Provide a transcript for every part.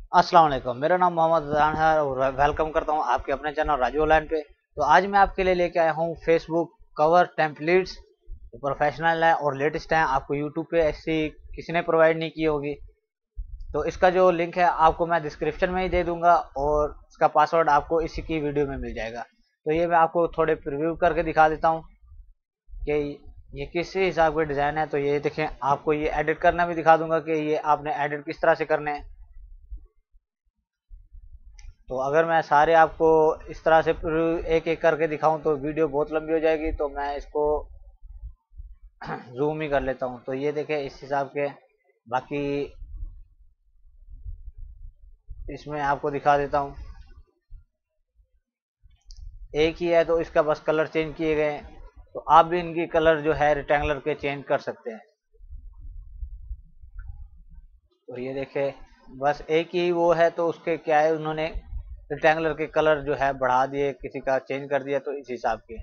अस्सलाम वालेकुम। मेरा नाम मोहम्मद अजान है और वेलकम करता हूं आपके अपने चैनल राजू ऑनलाइन पे। तो आज मैं आपके लिए लेके आया हूं फेसबुक कवर टेम्पलेट्स, प्रोफेशनल है और लेटेस्ट है। आपको यूट्यूब पे ऐसी किसी ने प्रोवाइड नहीं की होगी। तो इसका जो लिंक है आपको मैं डिस्क्रिप्शन में ही दे दूंगा और इसका पासवर्ड आपको इसी की वीडियो में मिल जाएगा। तो ये मैं आपको थोड़े प्रिव्यू करके दिखा देता हूँ कि ये किस हिसाब के डिज़ाइन है। तो ये देखें, आपको ये एडिट करना भी दिखा दूंगा कि ये आपने एडिट किस तरह से करने हैं। तो अगर मैं सारे आपको इस तरह से एक एक करके दिखाऊं तो वीडियो बहुत लंबी हो जाएगी, तो मैं इसको जूम ही कर लेता हूं। तो ये देखें इस हिसाब के, बाकी इसमें आपको दिखा देता हूं। एक ही है तो इसका बस कलर चेंज किए गए हैं। तो आप भी इनकी कलर जो है रेक्टेंगुलर के चेंज कर सकते हैं। तो ये देखें बस एक ही वो है, तो उसके क्या है, उन्होंने रेक्टेंगुलर के कलर जो है बढ़ा दिए, किसी का चेंज कर दिया, तो इस हिसाब के।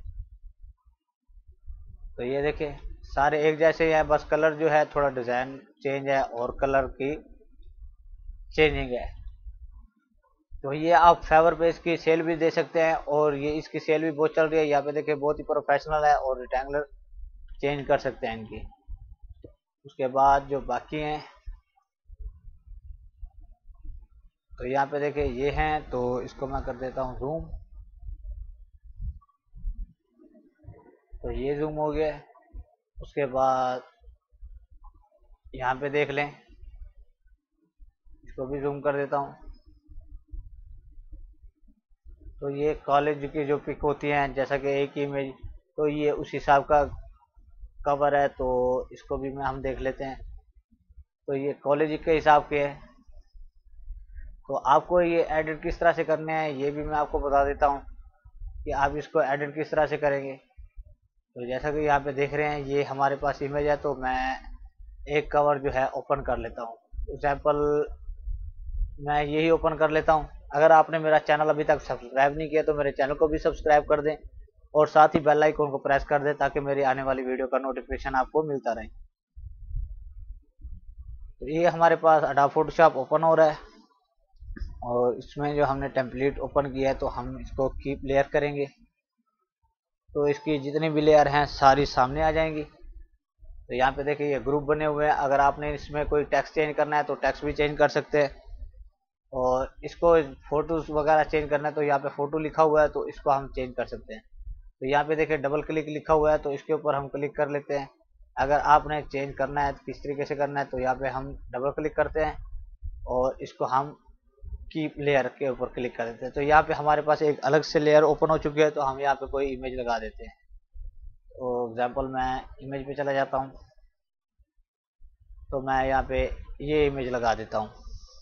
तो ये देखिए सारे एक जैसे ही हैं, बस कलर जो है थोड़ा डिज़ाइन चेंज है और कलर की चेंजिंग है। तो ये आप फेवर पे इसकी सेल भी दे सकते हैं और ये इसकी सेल भी बहुत चल रही है। यहाँ पे देखिए बहुत ही प्रोफेशनल है और रेक्टेंगुलर चेंज कर सकते हैं इनकी। उसके बाद जो बाकी हैं, तो यहाँ पे देखिए ये हैं, तो इसको मैं कर देता हूँ जूम। तो ये जूम हो गया। उसके बाद यहाँ पे देख लें, इसको भी जूम कर देता हूँ। तो ये कॉलेज की जो पिक होती हैं, जैसा कि एक इमेज, तो ये उस हिसाब का कवर है। तो इसको भी मैं हम देख लेते हैं। तो ये कॉलेज के हिसाब के है। तो आपको ये एडिट किस तरह से करने हैं ये भी मैं आपको बता देता हूँ कि आप इसको एडिट किस तरह से करेंगे। तो जैसा कि यहाँ पे देख रहे हैं ये हमारे पास इमेज है, तो मैं एक कवर जो है ओपन कर लेता हूँ। एग्जाम्पल मैं यही ओपन कर लेता हूँ। अगर आपने मेरा चैनल अभी तक सब्सक्राइब नहीं किया तो मेरे चैनल को भी सब्सक्राइब कर दें और साथ ही बेल आइकन को प्रेस कर दें ताकि मेरी आने वाली वीडियो का नोटिफिकेशन आपको मिलता रहे। तो ये हमारे पास अडोब फोटोशॉप ओपन हो रहा है और इसमें जो हमने टेम्पलेट ओपन किया है, तो हम इसको कीप लेयर करेंगे। तो इसकी जितनी भी लेयर हैं सारी सामने आ जाएंगी। तो यहाँ पे देखिए ये ग्रुप बने हुए हैं। अगर आपने इसमें कोई टेक्स्ट चेंज करना है तो टेक्स्ट भी चेंज कर सकते हैं और इसको फोटोज वगैरह चेंज करना है तो यहाँ पे फोटो लिखा हुआ है, तो इसको हम चेंज कर सकते हैं। तो यहाँ पे देखिए डबल क्लिक लिखा हुआ है, तो इसके ऊपर हम क्लिक कर लेते हैं। अगर आपने चेंज करना है तो किस तरीके से करना है, तो यहाँ पे हम डबल क्लिक करते हैं और इसको हम कीप लेयर के ऊपर क्लिक कर देते हैं। तो यहाँ पे हमारे पास एक अलग से लेयर ओपन हो चुकी है। तो हम यहाँ पे कोई इमेज लगा देते हैं। तो एग्जाम्पल मैं इमेज पे चला जाता हूँ। तो मैं यहाँ पे ये इमेज लगा देता हूँ।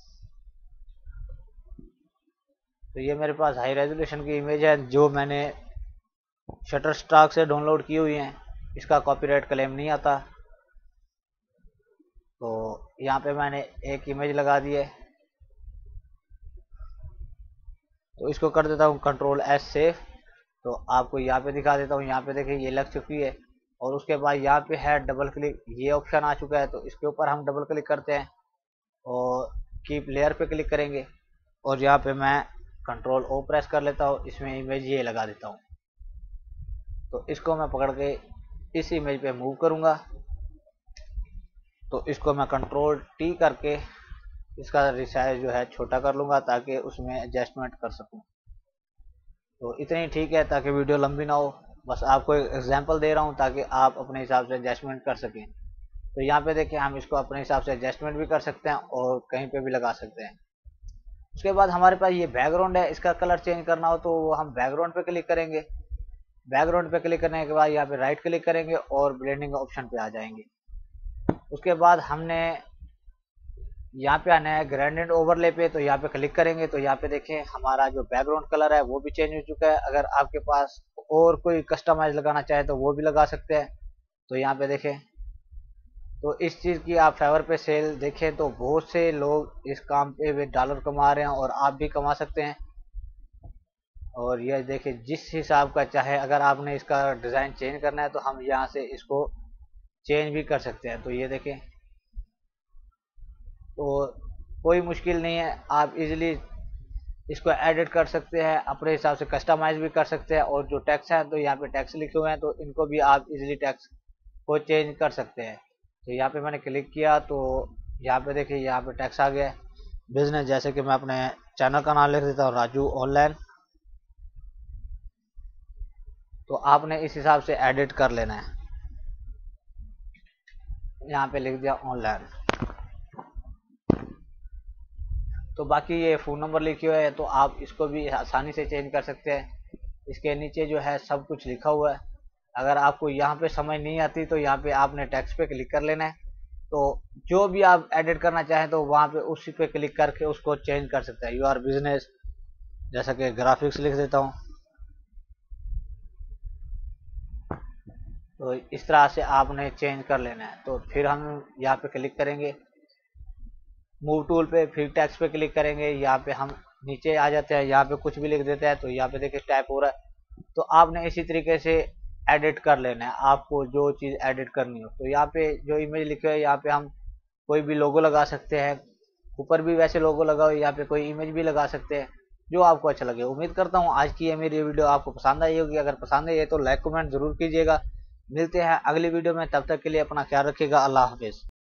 तो ये मेरे पास हाई रेजोल्यूशन की इमेज है जो मैंने शटर स्टॉक से डाउनलोड की हुई है। इसका कॉपीराइट क्लेम नहीं आता। तो यहाँ पे मैंने एक इमेज लगा दी है। तो इसको कर देता हूँ कंट्रोल एस सेव। तो आपको यहाँ पे दिखा देता हूँ। यहाँ पे देखिए ये लग चुकी है और उसके बाद यहाँ पे है डबल क्लिक, ये ऑप्शन आ चुका है। तो इसके ऊपर हम डबल क्लिक करते हैं और कीप लेयर पे क्लिक करेंगे और यहाँ पे मैं कंट्रोल ओ प्रेस कर लेता हूँ। इसमें इमेज ये लगा देता हूँ। तो इसको मैं पकड़ के इस इमेज पे मूव करूँगा। तो इसको मैं कंट्रोल टी करके इसका रिसाइज जो है छोटा कर लूँगा ताकि उसमें एडजस्टमेंट कर सकूँ। तो इतनी ठीक है ताकि वीडियो लंबी ना हो। बस आपको एक एग्जांपल दे रहा हूँ ताकि आप अपने हिसाब से एडजस्टमेंट कर सकें। तो यहाँ पे देखिए हम इसको अपने हिसाब से एडजस्टमेंट भी कर सकते हैं और कहीं पे भी लगा सकते हैं। उसके बाद हमारे पास ये बैकग्राउंड है, इसका कलर चेंज करना हो तो हम बैकग्राउंड पे क्लिक करेंगे। बैकग्राउंड पे क्लिक करने के बाद यहाँ पे राइट क्लिक करेंगे और ब्लेंडिंग ऑप्शन पे आ जाएंगे। उसके बाद हमने यहाँ पे आना है ग्रेडिएंट ओवरले पे। तो यहाँ पे क्लिक करेंगे तो यहाँ पे देखें हमारा जो बैकग्राउंड कलर है वो भी चेंज हो चुका है। अगर आपके पास और कोई कस्टमाइज लगाना चाहे तो वो भी लगा सकते हैं। तो यहाँ पे देखें, तो इस चीज़ की आप फेवर पे सेल देखें तो बहुत से लोग इस काम पे वे डॉलर कमा रहे हैं और आप भी कमा सकते हैं। और यह देखिए जिस हिसाब का चाहे, अगर आपने इसका डिज़ाइन चेंज करना है तो हम यहाँ से इसको चेंज भी कर सकते हैं। तो ये देखें, तो कोई मुश्किल नहीं है, आप इजीली इसको एडिट कर सकते हैं, अपने हिसाब से कस्टमाइज भी कर सकते हैं। और जो टैक्स है तो यहाँ पे टैक्स लिखे हुए हैं, तो इनको भी आप इजीली टैक्स को चेंज कर सकते हैं। तो यहाँ पे मैंने क्लिक किया तो यहाँ पे देखिए यहाँ पे टैक्स आ गया बिजनेस। जैसे कि मैं अपने चैनल का नाम लिख देता हूँ राजू ऑनलाइन, तो आपने इस हिसाब से एडिट कर लेना है। यहाँ पे लिख दिया ऑनलाइन। तो बाकी ये फ़ोन नंबर लिखे हुए है, तो आप इसको भी आसानी से चेंज कर सकते हैं। इसके नीचे जो है सब कुछ लिखा हुआ है। अगर आपको यहाँ पे समझ नहीं आती तो यहाँ पे आपने टेक्स्ट पे क्लिक कर लेना है। तो जो भी आप एडिट करना चाहें तो वहाँ पे उसी पे क्लिक करके उसको चेंज कर सकते हैं। यूआर बिजनेस, जैसा कि ग्राफिक्स लिख देता हूँ। तो इस तरह से आपने चेंज कर लेना है। तो फिर हम यहाँ पे क्लिक करेंगे मूव टूल पे, फिर टेक्स्ट पे क्लिक करेंगे। यहाँ पे हम नीचे आ जाते हैं, यहाँ पे कुछ भी लिख देते हैं। तो यहाँ पे देखिए टाइप हो रहा है। तो आपने इसी तरीके से एडिट कर लेना है, आपको जो चीज़ एडिट करनी हो। तो यहाँ पे जो इमेज लिखे हुए यहाँ पे हम कोई भी लोगो लगा सकते हैं, ऊपर भी वैसे लोगो लगा हो, यहाँ पे कोई इमेज भी लगा सकते हैं जो आपको अच्छा लगे। उम्मीद करता हूँ आज की ये मेरी वीडियो आपको पसंद आई होगी। अगर पसंद आई है तो लाइक कमेंट जरूर कीजिएगा। मिलते हैं अगली वीडियो में, तब तक के लिए अपना ख्याल रखिएगा। अल्लाह हाफिज़।